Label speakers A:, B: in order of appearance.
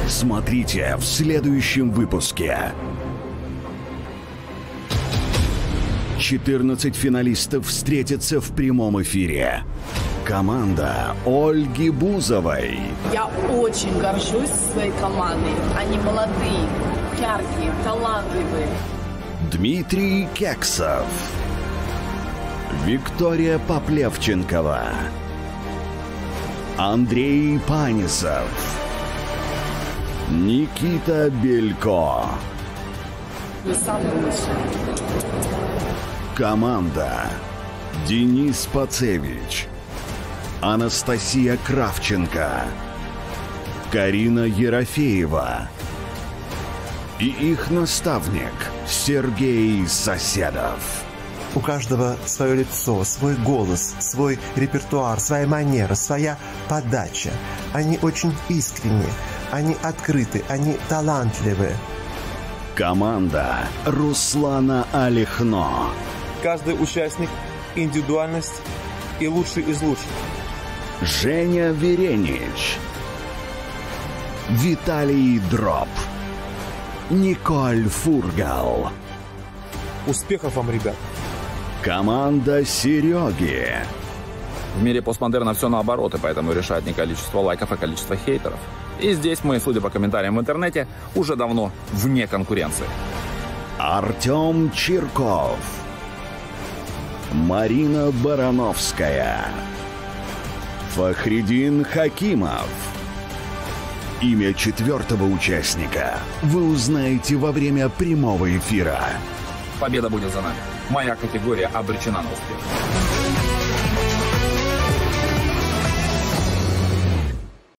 A: Смотрите в следующем выпуске. 14 финалистов встретятся в прямом эфире. Команда Ольги Бузовой.
B: Я очень горжусь своей командой. Они молодые, яркие, талантливые.
A: Дмитрий Кексов. Виктория Поплевченкова. Андрей Панисов. Никита Белько.
B: Вы самые лучшие.
A: Команда Денис Пацевич, Анастасия Кравченко, Карина Ерофеева и их наставник Сергей Соседов.
C: У каждого свое лицо, свой голос, свой репертуар, своя манера, своя подача. Они очень искренни, они открыты, они талантливы.
A: Команда Руслана Алихно.
D: Каждый участник – индивидуальность и лучший из лучших.
A: Женя Веренич. Виталий Дроб. Николь Фургал.
D: Успехов вам, ребят!
A: Команда Сереги.
E: В мире постмодерна все наоборот, и поэтому решает не количество лайков, а количество хейтеров. И здесь мы, судя по комментариям в интернете, уже давно вне конкуренции.
A: Артем Чирков. Марина Барановская. Фахридин Хакимов. Имя четвертого участника вы узнаете во время прямого эфира.
E: Победа будет за нами. Моя категория обречена на успех.